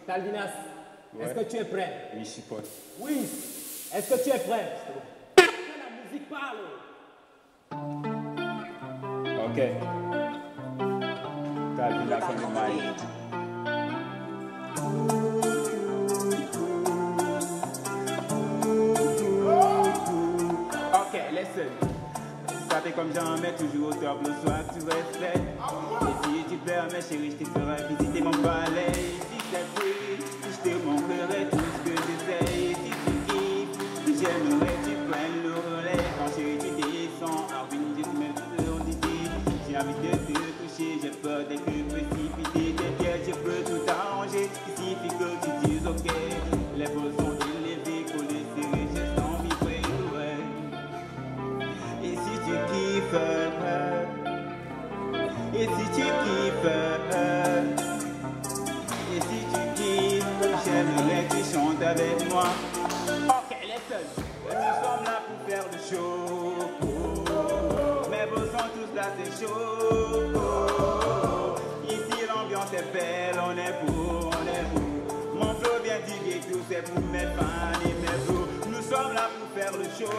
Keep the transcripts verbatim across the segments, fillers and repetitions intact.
Talvinas, ouais. Est-ce que tu es prêt? Oui, je suis prêt. Oui. Est-ce que tu es prêt? Que la musique parle. Ok. Talvinas on the mic. Ok, listen. Ça fait comme jamais, toujours au top le soir que tu restes. Et si tu permets, chérie, je te ferai visiter mon palais. Si c'est free, je te montrerai tout ce que j'essaye. Si tu kiffes, j'aimerais que tu prennes le relais. Quand chérie, tu descends, à Windy, tu mets sur Didi. J'ai envie de te toucher, j'ai peur d'être précipité. T'inquiète, je peux tout arranger. Il suffit que tu dises ok. Les vols sont élevés, collés, serrés, je sens vibrer, ouais. Et si tu kiffes, et si tu kiffes, et si tu kiffes, j'aimerais que tu chantes avec moi. Ok, listen. Nous sommes là pour faire le show. Mes beaux sont tous là, c'est chaud. Ici l'ambiance est belle, on est beau, on est beau. Mon flow vient du ghetto, c'est pour mes fans et mes bros. Nous sommes là pour faire le show.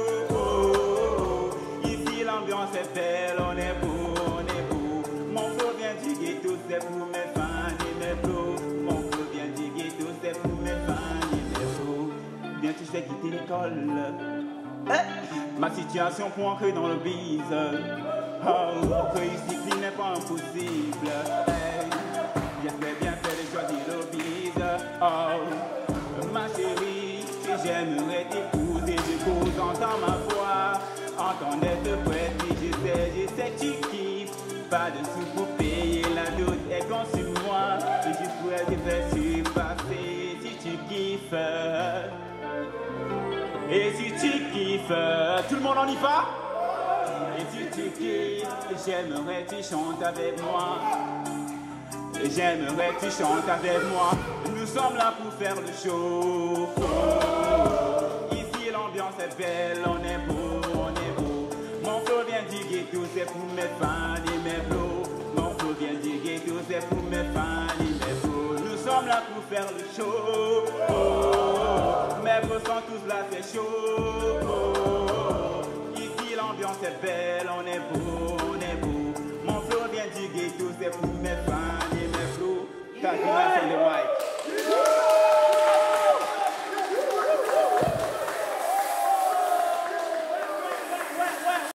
L'ambiance est belle, on est beau, on est beau. Mon flow vient du ghetto, c'est pour mes fans et mes flows. Mon flow vient du ghetto, c'est pour mes fans et mes flows. Bientôt je vais quitter l'école. Hey! Ma situation pour entrer dans le biz. Oh, réussir n'est pas impossible. Hey! J'espère bien faire les choix du lobbies. Oh, ma chérie, j'aimerais t'épouser, je cause, entends ma voix. Entendez de près, si je sais, je sais que tu kiffes. Pas de sous pour payer, la dot est con sur moi. C'est juste pour être fait surpasser si tu kiffes. Et si tu kiffes, tout le monde en y va? Et si tu kiffes, j'aimerais que tu chantes avec moi. J'aimerais que tu chantes avec moi. Nous sommes là pour faire le show. Ici l'ambiance est belle, on est beau. Mon flow vient du ghetto, c'est pour mes fans et mes flows. Mon flow vient du ghetto, c'est pour mes fans et mes flows. Nous sommes là pour faire le show. Oh, mes flows sont tous là, c'est chaud. Oh, ici l'ambiance est belle, on est beau, on est beau. Mon flow vient du ghetto, c'est pour mes fans et mes flows.